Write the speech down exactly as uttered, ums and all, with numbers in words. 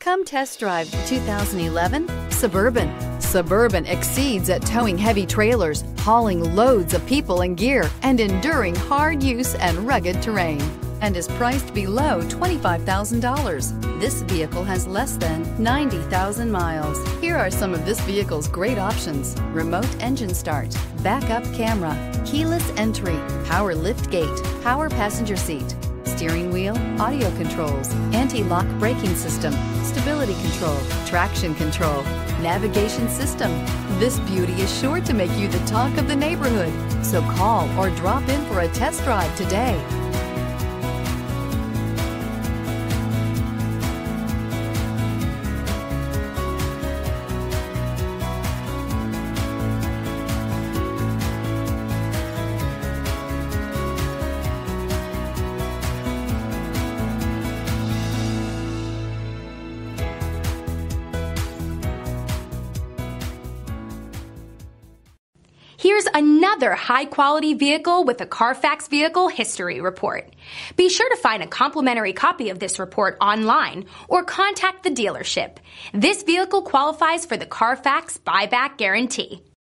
Come test drive the two thousand eleven Suburban. Suburban exceeds at towing heavy trailers, hauling loads of people and gear, and enduring hard use and rugged terrain, and is priced below twenty-five thousand dollars. This vehicle has less than ninety thousand miles. Here are some of this vehicle's great options: remote engine start, backup camera, keyless entry, power lift gate, power passenger seat, steering wheel audio controls, anti-lock braking system, stability control, traction control, navigation system. This beauty is sure to make you the talk of the neighborhood. So call or drop in for a test drive today. Here's another high-quality vehicle with a Carfax Vehicle History Report. Be sure to find a complimentary copy of this report online or contact the dealership. This vehicle qualifies for the Carfax Buyback Guarantee.